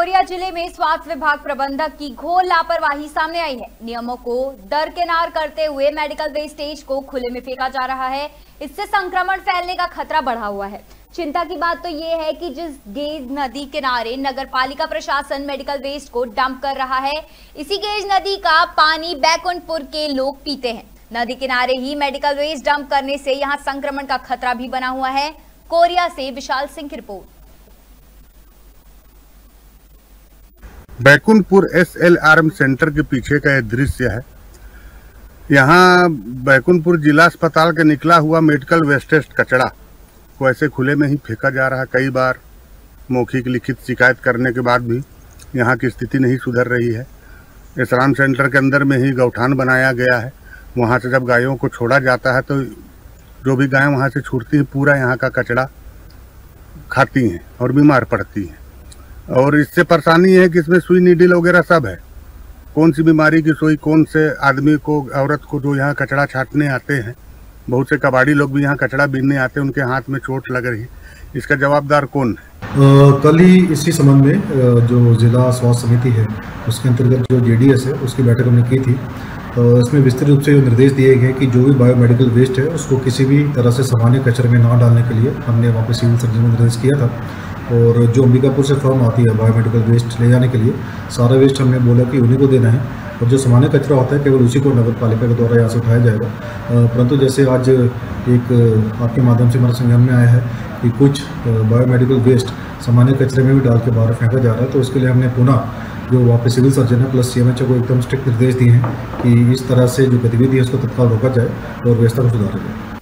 Korea जिले में स्वास्थ्य विभाग प्रबंधक की घोर लापरवाही सामने आई है। नियमों को दरकिनार करते हुए मेडिकल वेस्टेज को खुले में फेंका जा रहा है। इससे संक्रमण फैलने का खतरा बढ़ा हुआ है। चिंता की बात तो ये है कि जिस गेज नदी किनारे नगरपालिका प्रशासन मेडिकल वेस्ट को डंप कर रहा है, इसी गेज नदी का पानी बैकुंठपुर के लोग पीते हैं। नदी किनारे ही मेडिकल वेस्ट डंप करने से यहां संक्रमण का खतरा भी बना हुआ है। कोरिया से विशाल सिंह की रिपोर्ट। बैकुंठपुर SLRM सेंटर के पीछे का यह दृश्य है। यहाँ बैकुंठपुर जिला अस्पताल का निकला हुआ मेडिकल वेस्टेज कचरा को ऐसे खुले में ही फेंका जा रहा है। कई बार मौखिक लिखित शिकायत करने के बाद भी यहाँ की स्थिति नहीं सुधर रही है। SLRM सेंटर के अंदर में ही गौठान बनाया गया है। वहाँ से जब गायों को छोड़ा जाता है तो जो भी गायें वहाँ से छूटती हैं पूरा यहाँ का कचरा खाती हैं और बीमार पड़ती हैं। और इससे परेशानी है कि इसमें सुई नीडल वगैरह सब है। कौन सी बीमारी की सुई कौन से आदमी को, औरत को जो यहाँ कचरा छाटने आते हैं, बहुत से कबाड़ी लोग भी यहाँ कचरा बीनने आते हैं, उनके हाथ में चोट लग रही है। इसका जवाबदार कौन है? कल ही इसी संबंध में जो जिला स्वास्थ्य समिति है उसके अंतर्गत जो JDS है उसकी बैठक हमने की थी। इसमें विस्तृत रूप से जो निर्देश दिए गए कि जो भी बायोमेडिकल वेस्ट है उसको किसी भी तरह से सामान्य कचरे में ना डालने के लिए हमने वहाँ पे सिविल सर्जन को निर्देश किया था। और जो अंबिकापुर से फर्म आती है बायोमेडिकल वेस्ट ले जाने के लिए, सारा वेस्ट हमने बोला कि उन्हीं को देना है और जो सामान्य कचरा होता है केवल उसी को नगर पालिका के द्वारा यहाँ से उठाया जाएगा। परंतु जैसे आज एक आपके माध्यम से हमारे संज्ञान में आया है कि कुछ बायोमेडिकल वेस्ट सामान्य कचरे में भी डाल के बाहर फेंका जा रहा है, तो उसके लिए हमने पुनः जो वहाँ पे सिविल सर्जन है प्लस CMHO को एकदम स्ट्रिक्ट निर्देश दिए हैं कि इस तरह से जो गतिविधि है उसको तत्काल रोका जाए और व्यवस्था को सुधारा जाए।